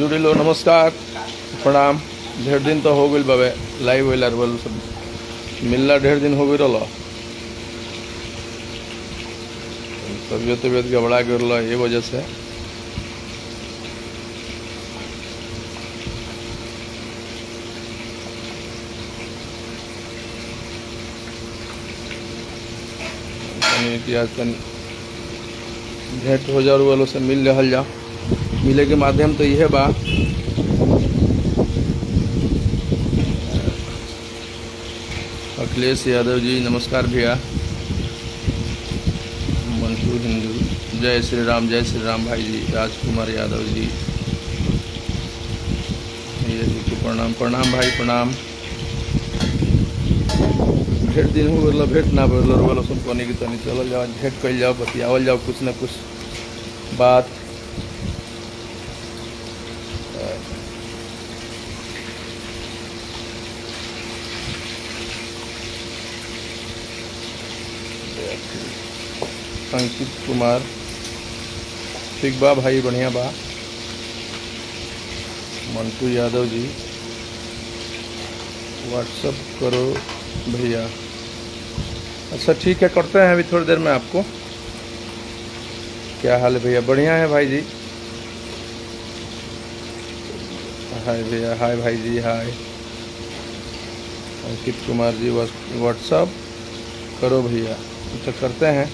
जुड़ी लो। नमस्कार प्रणाम। ढेर दिन तो हो गई बाबे लाइव वेलर बोल सब मिलना ढेर दिन हो गई रहा। तबियत गबड़ा गया ये वजह से आज तन भेंट हो जाओ वालों से मिल रहा जा। मिले के माध्यम तो यह बा अखिलेश यादव जी नमस्कार भैया। मंटू हिंदू जय श्री राम भाई जी। राजकुमार यादव जी ये जी प्रणाम प्रणाम भाई प्रणाम। भेंट दिन हो गया भेंट ना बोल वाला सुन कोने की तनी चल जाओ भेंट कल जाओ बतियावल जाओ कुछ ना कुछ बात। अंकित कुमार ठीक बा भाई बढ़िया बा। मंटू यादव जी व्हाट्सअप करो भैया। अच्छा ठीक है करते हैं अभी थोड़ी देर में आपको। क्या हाल है भैया? बढ़िया है भाई जी। हाय भैया हाय भाई जी हाय। अंकित कुमार जी व्हाट्सअप करो भैया। तो करते हैं।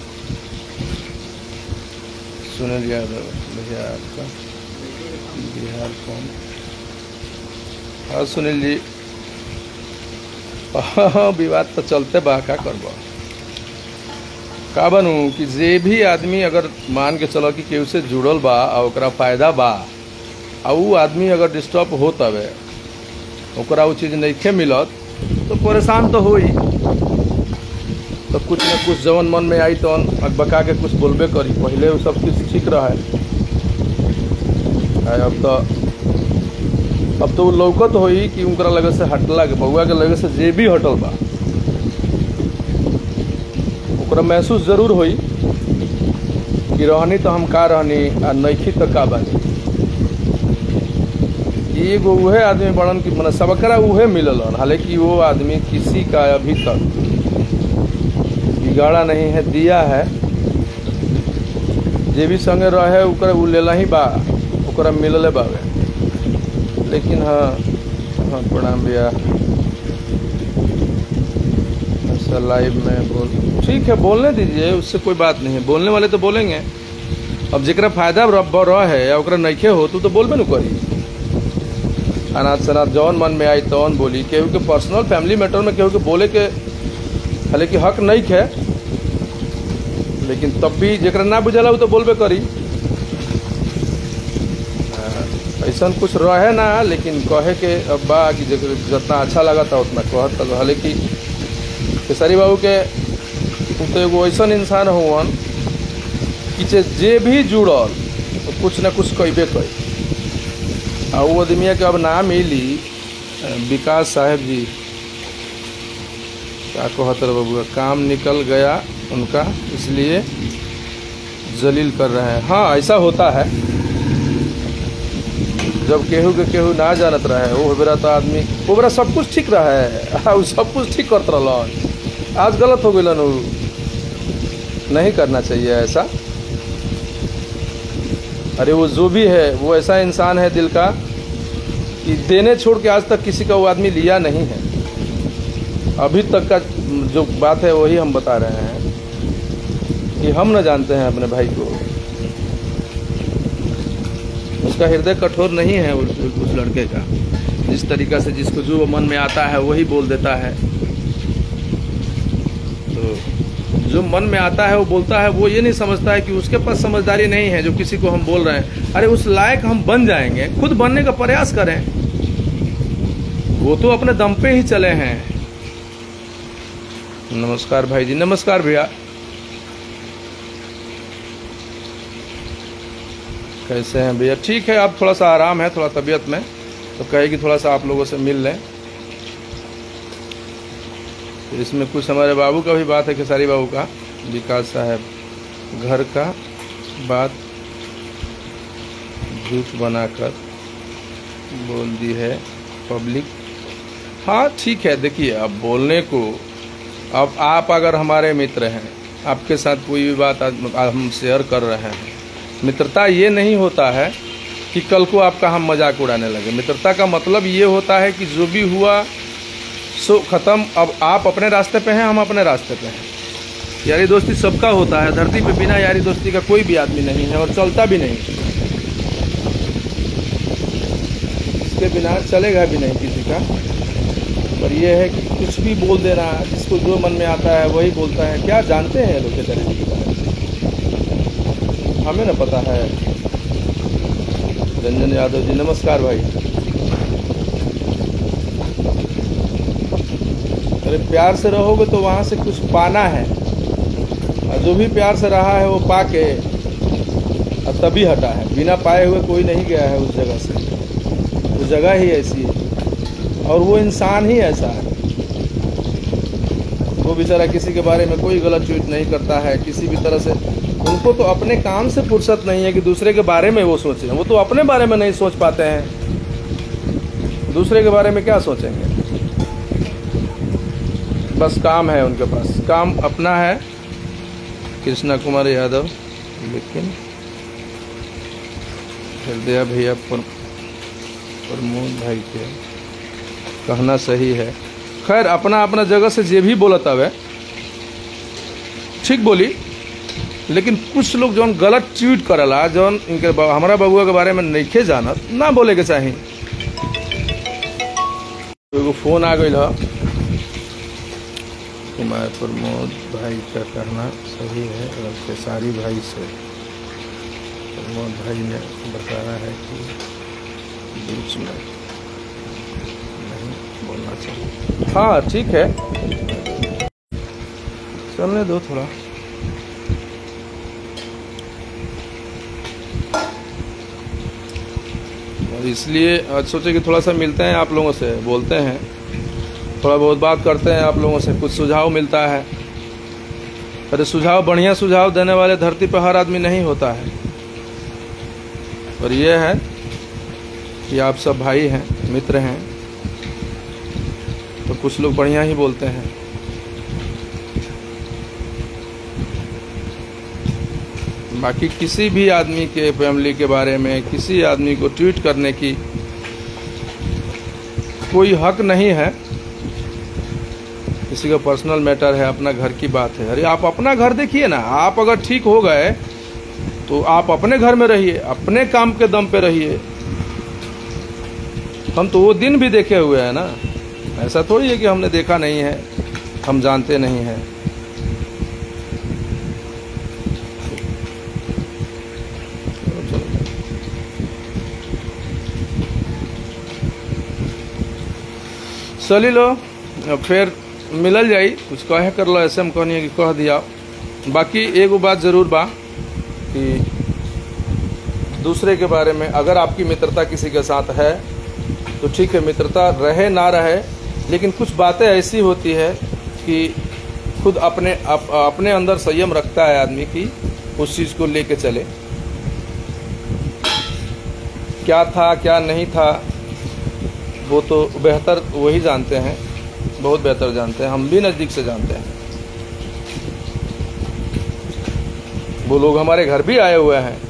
सुनील यादव भैया आपका बिहार कौन? हाँ सुनील जी विवाद तो चलते बा का करब का बनू कि जे भी आदमी अगर मान के चलो कि केहू से जुड़ल बा और ओकरा फायदा बा आ उ आदमी अगर डिस्टर्ब हो तबे ओकरा उ चीज़ नहीं मिलत तो परेशान तो हो ही। तो कुछ न कुछ जवन मन में आई तो अकबका के कुछ बोलबे करी। पहले वो सब कुछ ठीक रहा है। अब तो लौकत होई कि उनकरा लगे से हटला के बउआ के लगे से जे भी हटल बा ओकरा महसूस जरूर होई कि रहनी तो हम का रहनी आ नइखी तो का बानी। एगो उहे आदमी बड़न कि मतलब सबकरा उहे मिललन। हालांकि वो आदमी किसी का अभी तक बिगाड़ा नहीं है दिया है। जे भी संगे रहे ओकरा उ लेला ही बा ओकरा मिलले बावे। लेकिन हाँ हाँ प्रणाम भैया। अच्छा लाइव में बोल ठीक है बोलने दीजिए उससे कोई बात नहीं है। बोलने वाले तो बोलेंगे। अब जरा फायदा रह है या ओकरा नइखे हो तो बोलबे न करी। अनाथ शनाथ जौन मन में आई तौन बोली। केहू के पर्सनल फैमिली मैटर में केहू के बोले के हालांकि हक नहीं है। लेकिन तब भी जरा ना बुझला वो तो बोलबे करी। ऐसा कुछ रहे ना लेकिन कहे के अब बा कि जितना अच्छा लगा था उतना कहत तक। हालांकि केसरी बाबू के तो एगो ऐसा इंसान हुआ कि जे भी जुड़ल तो कुछ ना कुछ कहबे कई। आ वो आदमिया के अब ना मिली। विकास साहब जी क्या कहते रहे बाबू काम निकल गया उनका इसलिए जलील कर रहे हैं। हाँ ऐसा होता है जब केहू के केहू ना जानत रहे वो बेरा तो आदमी वो बेरा सब कुछ ठीक रहा है। सब कुछ ठीक करते रहलन। आज गलत हो गलन। नहीं करना चाहिए ऐसा। अरे वो जो भी है वो ऐसा इंसान है दिल का कि देने छोड़ के आज तक किसी का वो आदमी लिया नहीं है। अभी तक का जो बात है वही हम बता रहे हैं कि हम न जानते हैं अपने भाई को। उसका हृदय कठोर नहीं है उस लड़के का। जिस तरीका से जिसको जो मन में आता है वही बोल देता है। तो जो मन में आता है वो बोलता है। वो ये नहीं समझता है कि उसके पास समझदारी नहीं है जो किसी को हम बोल रहे हैं। अरे उस लायक हम बन जाएंगे। खुद बनने का प्रयास करें। वो तो अपने दम पे ही चले हैं। नमस्कार भाई जी नमस्कार भैया। कैसे हैं भैया? ठीक है। आप थोड़ा सा आराम है थोड़ा तबीयत में तो कहेगी थोड़ा सा आप लोगों से मिल लें। तो इसमें कुछ हमारे बाबू का भी बात है खेसारी बाबू का। विकास साहब घर का बात झूठ बनाकर बोल दी है पब्लिक। हाँ ठीक है, देखिए अब बोलने को, अब आप अगर हमारे मित्र हैं, आपके साथ कोई भी बात हम शेयर कर रहे हैं, मित्रता ये नहीं होता है कि कल को आपका हम मजाक उड़ाने लगे। मित्रता का मतलब ये होता है कि जो भी हुआ सो ख़त्म, अब आप अपने रास्ते पे हैं, हम अपने रास्ते पे हैं। यारी दोस्ती सबका होता है, धरती पे बिना यारी दोस्ती का कोई भी आदमी नहीं है और चलता भी नहीं, इसके बिना चलेगा भी नहीं किसी का। पर यह है कि कुछ भी बोल देना, जिसको जो मन में आता है वही बोलता है। क्या जानते हैं लोग के चरित्र के बारे में, हमें ना पता है। रंजन यादव जी नमस्कार भाई। अरे प्यार से रहोगे तो वहाँ से कुछ पाना है, और जो भी प्यार से रहा है वो पाके और तभी हटा है। बिना पाए हुए कोई नहीं गया है उस जगह से। वो जगह ही ऐसी है और वो इंसान ही ऐसा है। वो बेचारा किसी के बारे में कोई गलत ट्वीट नहीं करता है किसी भी तरह से। उनको तो अपने काम से फुर्सत नहीं है कि दूसरे के बारे में वो सोचें। वो तो अपने बारे में नहीं सोच पाते हैं, दूसरे के बारे में क्या सोचेंगे। बस काम है उनके पास, काम अपना है। कृष्णा कुमार यादव, लेकिन हृदय भैया प्रमोद भाई के कहना सही है। खैर अपना अपना जगह से जे भी बोलत हवे ठीक बोली, लेकिन कुछ लोग जौन गलत ट्वीट करला, जौन इनके हमारा बबुआ के बारे में नहीं जानत, ना बोले के चाहिए। एगो फोन आ गई है। कुमार प्रमोद भाई का कहना सही है, और खेसारी भाई से प्रमोद भाई ने बताया है कि बीच में नहीं बोलना चाहिए। हाँ ठीक है, चलने दो थोड़ा। और इसलिए आज सोचे कि थोड़ा सा मिलते हैं आप लोगों से, बोलते हैं, थोड़ा बहुत बात करते हैं आप लोगों से, कुछ सुझाव मिलता है। अरे सुझाव, बढ़िया सुझाव देने वाले धरती पर हर आदमी नहीं होता है। और ये है कि आप सब भाई हैं, मित्र हैं, तो कुछ लोग बढ़िया ही बोलते हैं। बाकी किसी भी आदमी के फैमिली के बारे में किसी आदमी को ट्वीट करने की कोई हक नहीं है। किसी का पर्सनल मैटर है, अपना घर की बात है। अरे आप अपना घर देखिए ना। आप अगर ठीक हो गए तो आप अपने घर में रहिए, अपने काम के दम पे रहिए। हम तो वो दिन भी देखे हुए हैं ना, ऐसा थोड़ी है कि हमने देखा नहीं है, हम जानते नहीं हैं। चली लो फिर मिलल जाई, कुछ कहे कर लो, ऐसे हम कहनी है कि कह दिया। बाकी एगो बात जरूर बा कि दूसरे के बारे में अगर आपकी मित्रता किसी के साथ है तो ठीक है, मित्रता रहे ना रहे, लेकिन कुछ बातें ऐसी होती है कि खुद अपने अंदर संयम रखता है आदमी की उस चीज़ को लेके चले। क्या था क्या नहीं था वो तो बेहतर वही जानते हैं, बहुत बेहतर जानते हैं, हम भी नज़दीक से जानते हैं। वो लोग हमारे घर भी आए हुए हैं,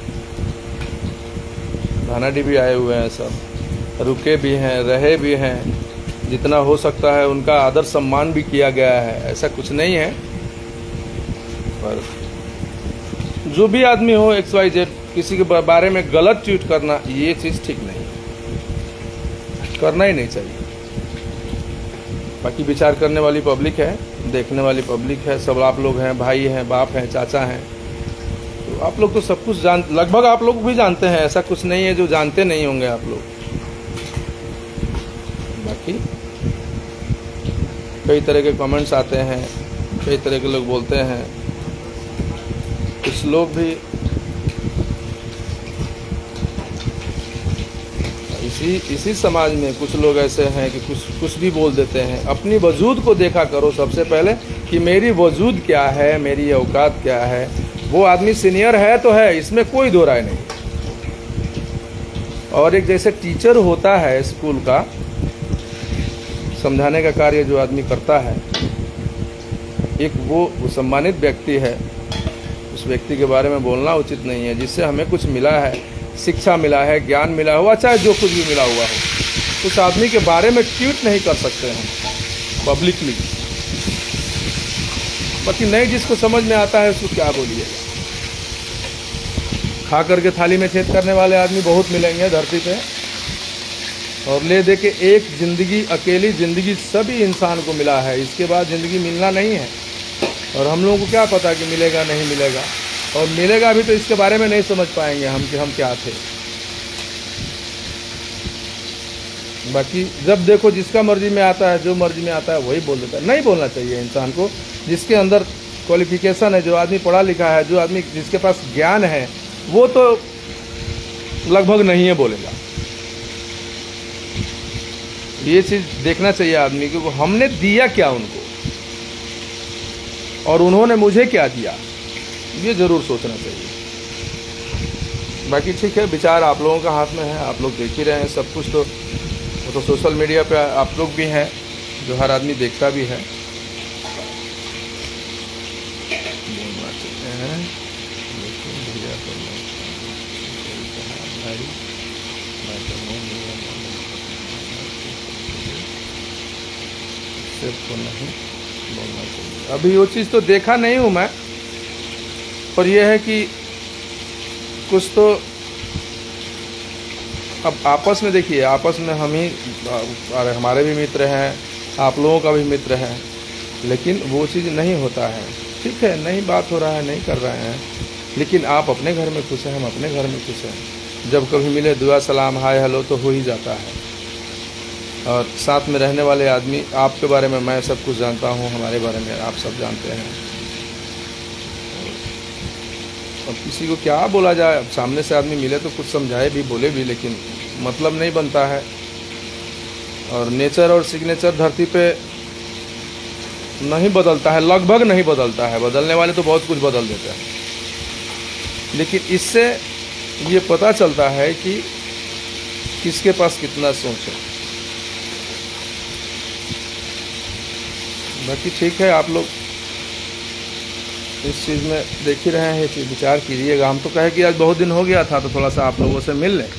भानाडी भी आए हुए हैं, सब रुके भी हैं, रहे भी हैं। जितना हो सकता है उनका आदर सम्मान भी किया गया है, ऐसा कुछ नहीं है। पर जो भी आदमी हो XYZ, किसी के बारे में गलत ट्वीट करना ये चीज़ ठीक नहीं, करना ही नहीं चाहिए। बाकी विचार करने वाली पब्लिक है, देखने वाली पब्लिक है, सब आप लोग हैं, भाई हैं, बाप हैं, चाचा हैं, तो आप लोग तो सब कुछ लगभग आप लोग भी जानते हैं। ऐसा कुछ नहीं है जो जानते नहीं होंगे आप लोग। बाकी कई तरह के कमेंट्स आते हैं, कई तरह के लोग बोलते हैं। कुछ लोग भी इसी समाज में कुछ लोग ऐसे हैं कि कुछ भी बोल देते हैं। अपनी वजूद को देखा करो सबसे पहले कि मेरी वजूद क्या है, मेरी औकात क्या है। वो आदमी सीनियर है तो है, इसमें कोई दो राय नहीं। और एक जैसे टीचर होता है स्कूल का, समझाने का कार्य जो आदमी करता है, एक वो सम्मानित व्यक्ति है, उस व्यक्ति के बारे में बोलना उचित नहीं है। जिससे हमें कुछ मिला है, शिक्षा मिला है, ज्ञान मिला हुआ, चाहे जो कुछ भी मिला हुआ हो, उस आदमी के बारे में ट्वीट नहीं कर सकते हैं पब्लिकली। बाकी नहीं, जिसको समझ में आता है उसको क्या बोलिएगा। खा करके थाली में छेद करने वाले आदमी बहुत मिलेंगे धरती पे, और ले दे के एक ज़िंदगी, अकेली ज़िंदगी सभी इंसान को मिला है। इसके बाद ज़िंदगी मिलना नहीं है, और हम लोगों को क्या पता कि मिलेगा नहीं मिलेगा, और मिलेगा भी तो इसके बारे में नहीं समझ पाएंगे हम कि हम क्या थे। बाकी जब देखो जिसका मर्जी में आता है, जो मर्जी में आता है वही बोल देता है। नहीं बोलना चाहिए इंसान को। जिसके अंदर क्वालिफिकेशन है, जो आदमी पढ़ा लिखा है, जो आदमी जिसके पास ज्ञान है, वो तो लगभग नहीं है बोलेगा। ये चीज़ देखना चाहिए आदमी को, हमने दिया क्या उनको और उन्होंने मुझे क्या दिया, ये ज़रूर सोचना चाहिए। बाकी ठीक है, विचार आप लोगों का हाथ में है, आप लोग देख ही रहे हैं सब कुछ। तो वो तो सोशल मीडिया पे आप लोग भी हैं, जो हर आदमी देखता भी है। बोलना चाहते हैं को नहीं बोलना चाहिए। अभी वो चीज़ तो देखा नहीं हूँ मैं, पर यह है कि कुछ तो अब आपस में देखिए, आपस में हम ही, हमारे भी मित्र हैं, आप लोगों का भी मित्र है, लेकिन वो चीज़ नहीं होता है। ठीक है, नहीं बात हो रहा है, नहीं कर रहे हैं, लेकिन आप अपने घर में खुश हैं, हम अपने घर में खुश हैं। जब कभी मिले दुआ सलाम हाय हेलो तो हो ही जाता है। और साथ में रहने वाले आदमी, आपके बारे में मैं सब कुछ जानता हूँ, हमारे बारे में आप सब जानते हैं। अब किसी को क्या बोला जाए, अब सामने से आदमी मिले तो कुछ समझाए भी, बोले भी, लेकिन मतलब नहीं बनता है। और नेचर और सिग्नेचर धरती पे नहीं बदलता है, लगभग नहीं बदलता है। बदलने वाले तो बहुत कुछ बदल देते हैं, लेकिन इससे ये पता चलता है कि किसके पास कितना सोच है। बाकी ठीक है, आप लोग इस चीज़ में देख ही रहे हैं, चीज़ विचार कीजिएगा। हम तो कहे कि आज बहुत दिन हो गया था, तो थोड़ा सा आप लोगों से मिल लें,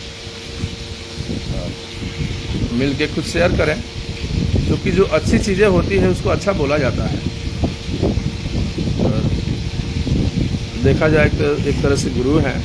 मिल के कुछ शेयर करें, क्योंकि जो अच्छी चीज़ें होती है उसको अच्छा बोला जाता है। और देखा जाए तो एक तरह से गुरु हैं,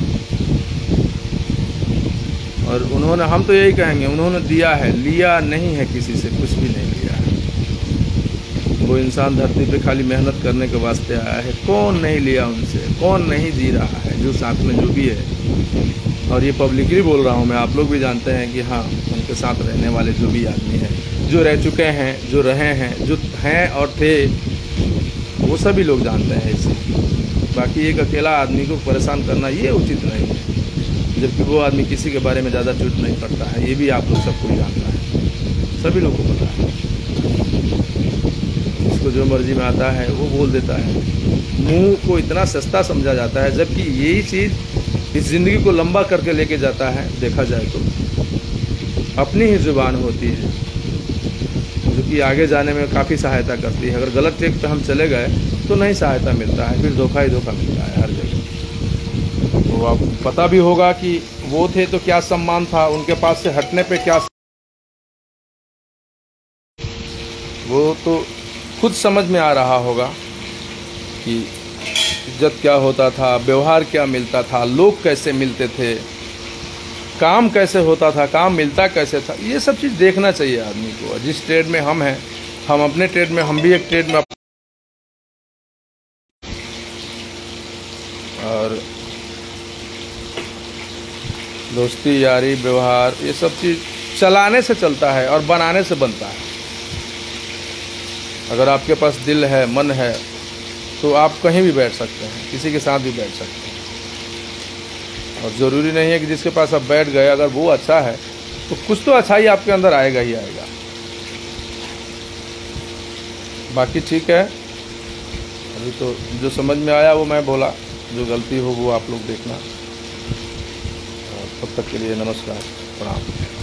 और उन्होंने, हम तो यही कहेंगे, उन्होंने दिया है, लिया नहीं है, किसी से कुछ भी नहीं लिया है। वो इंसान धरती पे खाली मेहनत करने के वास्ते आया है। कौन नहीं लिया उनसे, कौन नहीं जी रहा है, जो साथ में जो भी है। और ये पब्लिकली बोल रहा हूँ मैं, आप लोग भी जानते हैं कि हाँ, उनके साथ रहने वाले जो भी आदमी हैं, जो रह चुके हैं, जो रहे हैं, जो हैं और थे, वो सभी लोग जानते हैं इसे। बाकी एक अकेला आदमी को परेशान करना ये उचित नहीं है, जबकि वो आदमी किसी के बारे में ज़्यादा ट्वीट नहीं करता है। ये भी आप लोग सबको जानता है, सभी लोग को पता है। उसको जो मर्जी में आता है वो बोल देता है। मुंह को इतना सस्ता समझा जाता है, जबकि यही चीज़ इस ज़िंदगी को लंबा करके लेके जाता है। देखा जाए तो अपनी ही ज़ुबान होती है, जो कि आगे जाने में काफ़ी सहायता करती है। अगर गलत ट्रैक पे हम चले गए तो नहीं सहायता मिलता है, फिर धोखा ही धोखा मिलता है हर जगह। तो आपको पता भी होगा कि वो थे तो क्या सम्मान था, उनके पास से हटने पे क्या, वो तो खुद समझ में आ रहा होगा कि इज्जत क्या होता था, व्यवहार क्या मिलता था, लोग कैसे मिलते थे, काम कैसे होता था, काम मिलता कैसे था। ये सब चीज़ देखना चाहिए आदमी को। जिस ट्रेड में हम हैं, हम अपने ट्रेड में, हम भी एक ट्रेड में, और दोस्ती यारी व्यवहार ये सब चीज़ चलाने से चलता है और बनाने से बनता है। अगर आपके पास दिल है, मन है, तो आप कहीं भी बैठ सकते हैं, किसी के साथ भी बैठ सकते हैं। और ज़रूरी नहीं है कि जिसके पास आप बैठ गए, अगर वो अच्छा है तो कुछ तो अच्छाई आपके अंदर आएगा ही आएगा। बाकी ठीक है, अभी तो जो समझ में आया वो मैं बोला, जो गलती हो वो आप लोग देखना। और तब तक के लिए नमस्कार। प्रणाम।